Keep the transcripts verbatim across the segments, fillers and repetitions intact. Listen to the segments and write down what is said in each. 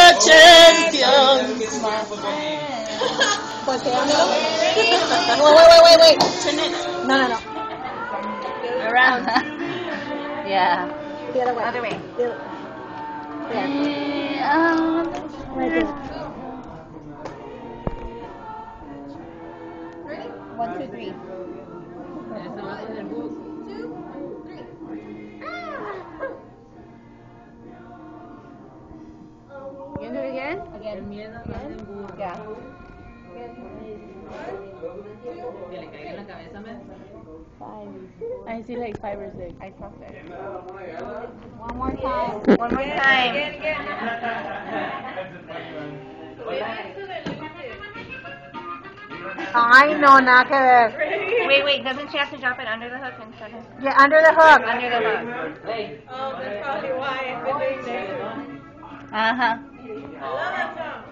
champions. Wait, wait, wait, wait, wait. No, no, no. Around. Yeah. The other way. Other way. The other yeah. Um, Right there. one, two, three. You can do it again? Again. Yeah. Five. I see like five or six. I saw six. One more time. One more time. Ay, no, nada que ver. Wait, wait. Doesn't she have to drop it under the hook instead of Yeah, under the hook. under the hook? Oh, that's probably why I've been doing this. Uh huh. I love that song.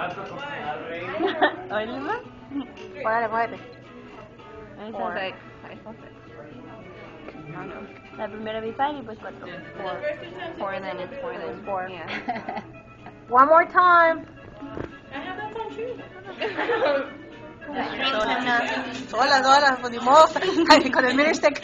Okay. Oye, más. Muévete, muévete. It Four. sounds like five or six. No, no. La primera vi five y pues cuatro. Four. Four and then it's four and then Four. Yeah. One more time. I have that song too. The strings and the... Sola, sola, pues ni modo. Ay, con el mirror stick.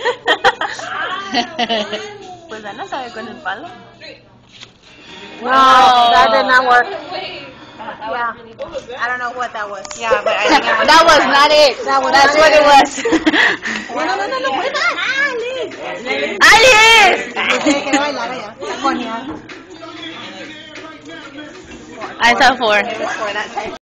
Pues Ana sabe con el palo. No, that did not work. Yeah. I don't know what that was. Yeah, but I think it was that was not it. That was That's not what it. it was. No, no, no, no, no, put it back. Alice! Tiene que bailar allá. Ponía. I saw four. For that time.